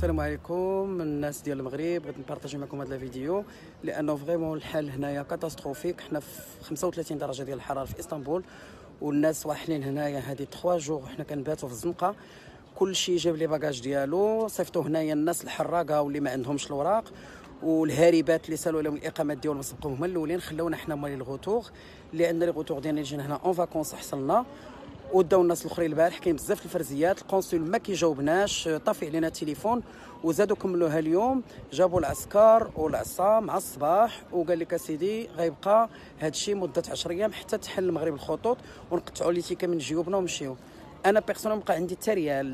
السلام عليكم الناس ديال المغرب. بغيت نبارطاجي معكم هذا الفيديو لانه فريمون الحال هنايا كاتاستروفيك. حنا في 35 درجه ديال الحراره في اسطنبول والناس واحلين هنايا هذه 3 جوغ. حنا كنباتوا في الزنقه، كل شيء جاب لي باكاج ديالو. صيفطوا هنايا الناس الحراقه واللي ما عندهمش الوراق والهاربات اللي سالوا لهم الاقامات ديالهم سبقوا هما الاولين. خلونا حنا مالي الغوتور اللي عندنا لي غوتور ديالنا جينا هنا اون فاكونس حصلنا وداو الناس الاخرين البارح. كاين بزاف الفرزيات، القنصل ما كيجاوبناش، طافي علينا التليفون وزادوا كملوها اليوم. جابوا العسكر والعصا مع الصباح وقال لك اسيدي غيبقى هذا الشيء مده 10 ايام حتى تحل المغرب الخطوط ونقطعوا لي تيكا من جيوبنا ونمشيو. انا بيرسونال بقى عندي حتى ريال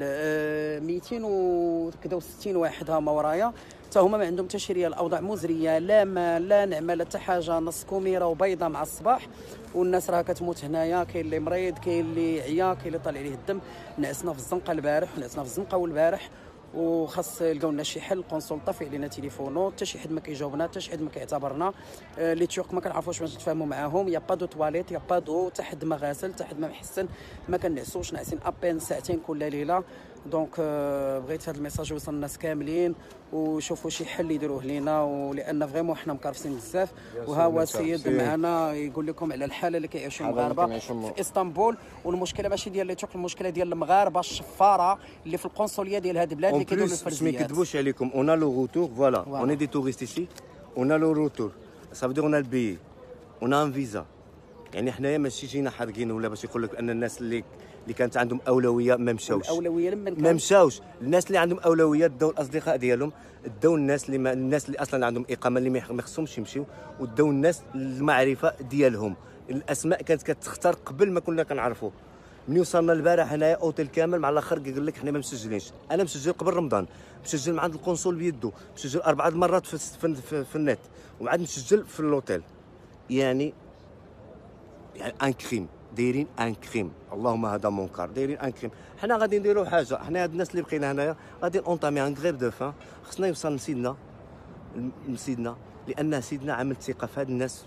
260 واحد هما ورايا حتى هما ما عندهم حتى شي ريال. الاوضاع مزريه، لا ما لا نعمه لا حتى حاجه، نص كوميره وبيضه مع الصباح والناس راه كتموت هنايا. كاين اللي مريض، كاين اللي عيا، كاين اللي طالع عليه الدم. نعسنا في الزنقه البارح ونعسنا في الزنقه والبارح وخاص يلقاو لنا شي حل. القنصل طافي علينا تليفونو، حتى شي حد ما كيجاوبنا، حتى شي حد ما كيعتبرنا. لي تيورك ما كنعرفوش باش نتفاهموا معاهم. يا با دو تواليت، يا با دو حتى حد ما غاسل، حتى حد ما محسن. ما كنعسوش، ناعسين ابين ساعتين كل ليله. دونك بغيت هذا الميساج يوصل للناس كاملين وشوفوا شي حل يديروه لينا، ولان فريمون حنا مكرفسين بزاف. وها هو السيد معنا يقول لكم على الحاله اللي كيعيشوا المغاربه في اسطنبول. والمشكله ماشي ديال لي تيورك، المشكله ديال المغاربه الشفاره اللي في القنصليه ديال هذه البلاد اللي كيديروا الفرزيات. ما كذبوش عليكم. اون لو روتور فوالا اون دي توريست ايسي، اون لو روتور سا فدير اون البي اون ان فيزا. يعني حنايا ماشي جينا حارقين ولا باش يقول لك ان الناس اللي كانت عندهم اولويه ما مشاوش. الاولويه ما مشاوش. الناس اللي عندهم اولويه داو الاصدقاء ديالهم، داو الناس الناس اللي اصلا عندهم اقامه اللي ما خصهمش يمشيو، وداو الناس المعرفه ديالهم. الاسماء كانت كتختار قبل ما كنا كنعرفوا. ملي وصلنا البارح هنايا اوتيل كامل مع الاخر قال لك حنا ما مسجلينش. انا مسجل قبل رمضان، مسجل مع عند القنصل بيدو، مسجل 4 مرات في النت، وعاد مسجل في اللوتيل. يعني ان كريم، دايرين ان كريم. اللهم هذا منكر، دايرين ان كريم. حنا غادي نديروا حاجه. حنا هاد الناس اللي بقينا هنايا غادي اونطامي ان غريف دو فان. خصنا يوصل لسيدنا لان سيدنا عمل ثقه في هاد الناس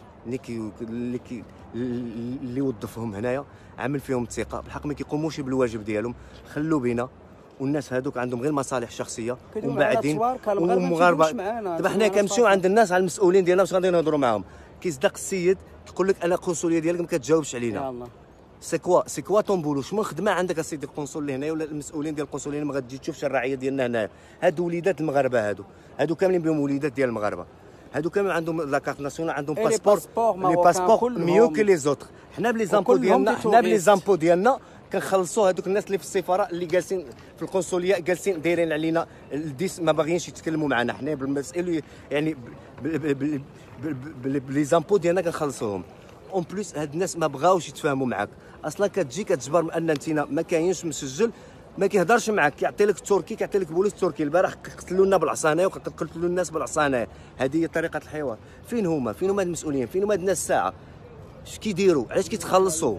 اللي وظفهم هنايا، عمل فيهم الثقه بالحق. ما كيقوموش بالواجب ديالهم. خلوا بينا والناس هذوك عندهم غير مصالح شخصيه وبعدين المغاربه. دابا حنا كنمشيو عند الناس على المسؤولين ديالنا واش غادي نهضروا معاهم. كيصدق السيد كيقول لك انا القنصليه ديالك ما كتجاوبش علينا. سي كوا طون بولو؟ شنو خدمه عندك السيد القنصل اللي هنايا ولا المسؤولين ديال القنصليه ما غتجي تشوفش الرعيه ديالنا هنايا؟ هادو وليدات المغاربه، هادو كاملين بهم وليدات ديال المغاربه. هادو كامل عندهم لاكارت ناسيونال، عندهم باسبور، لي باسبور ميو كي لي زوتر. حنا بلي زامبو ديالنا كنخلصوا هذوك الناس اللي في السفاره اللي جالسين في القنصليه جالسين دايرين علينا الديس، ما باغيينش يتكلموا معنا. حنا بالمسائل يعني بلي زامبو ديالنا كنخلصوهم. اون بليس هاد الناس ما بغاوش يتفاهموا معاك. اصلا كتجي كتجبر بان انت ما كاينش مسجل، ما كيهضرش معاك، كيعطي لك التركي، كيعطي لك بوليس تركي. البارح قتلوا لنا بالعصانه وقتلوا الناس بالعصانه. هذه هي طريقه الحوار. فين هما هاد المسؤولين؟ فين هما هاد الناس الساعه؟ اش كيديروا؟ علاش كيتخلصوا؟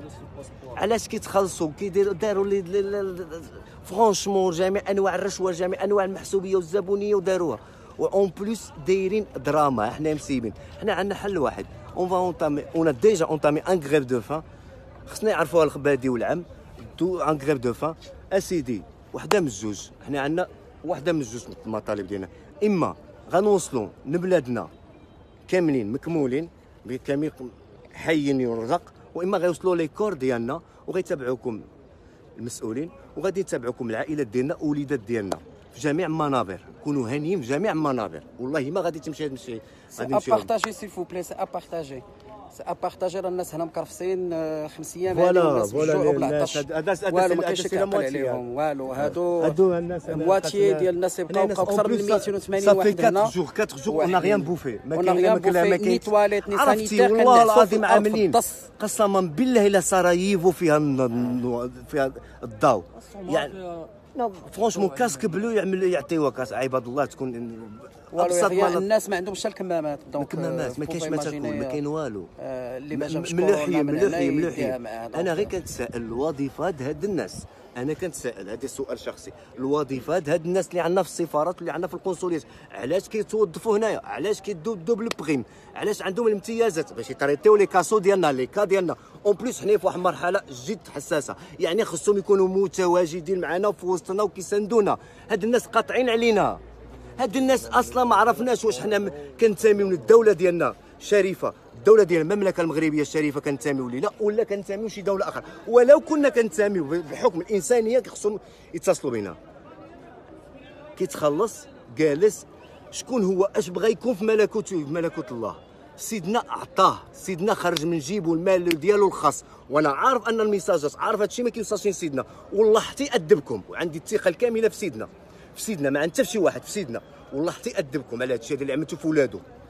داروا لي فرونشمون جميع انواع الرشوه، جميع انواع المحسوبيه والزبونيه وداروها. اون بليس دايرين دراما. حنا مسيبين. حنا عندنا حل واحد. اون ديجا اونطامي ان غريف دو فان. خصنا يعرفوها البادي والعام. دو ان غريف دو فان اسيدي. وحده من الجوج. حنا عندنا وحده من الجوج المطالب ديالنا. اما غنوصلوا لبلادنا كاملين مكمولين بكامل حي يرزق، واما غيوصلوا لي كور ديالنا وغيتابعوكم المسؤولين وغادي يتابعوكم العائلات ديالنا ووليدات ديالنا في جميع المنابر. كونوا هانيين في جميع المنابر. والله ما غادي تمشي هذا الشيء. غادي نمشيو ابارطاجي سيل فو بلي، سي ابارطاجي، سي ابارطاجي. راه الناس هنا مكرفسين 5 ايام فوالا والعطش والو، ما كاينش كيعقل عليهم والو. هادو الناس مواتيي ديال الناس يبقاو اكثر من 280 واحد هنا. 4 جوغ اون ريان بوفي. ما كاين ني تواليت ني سانيتير. والله العظيم عاملين قسما بالله الا سراييفو فيها الضوء. يعني فرونشمون كاسك بلو يعطيوها كاس. عباد الله تكون ابسط ما الناس ما عندهمش حتى الكمامات. دونك الكمامات ما كاينش ما تاكل، ما كاين والو. اللي ما جابش ملوحي. انا غير كنتسائل الوظيفه هاد الناس. انا كنتسائل، هذا سؤال شخصي، الوظيفات هاد الناس اللي عندنا في السفارات واللي عندنا في القنصليات علاش كيتوظفوا هنايا؟ علاش كيدوا دوبل بريم؟ علاش عندهم الامتيازات باش يطريطيو لي كاسو ديالنا، لي كا ديالنا؟ اون بليس حنا في واحد المرحله جد حساسه، يعني خصهم يكونوا متواجدين معنا في وسطنا وكيساندونا. هاد الناس قاطعين علينا. هاد الناس اصلا ما عرفناش واش حنا كنتساميو للدوله ديالنا شريفه، الدوله ديال المملكه المغربيه الشريفه كنتساميو ليها، ولا كنتساميو شي دوله اخرى. ولو كنا كنتساميو بحكم الانسانيه خصهم يتصلوا بنا. كيتخلص جالس شكون هو اش بغى يكون في ملكوت الله. سيدنا عطاه، سيدنا خرج من جيبه المال ديالو الخاص، وانا عارف ان الميساجات عارف هادشي ما كيوصلش لسيدنا، والله حتى يأدبكم، وعندي الثقه الكامله في سيدنا، ما عند حتى شي واحد في سيدنا، والله حتى يأدبكم على هادشي اللي عملتو في ولادو.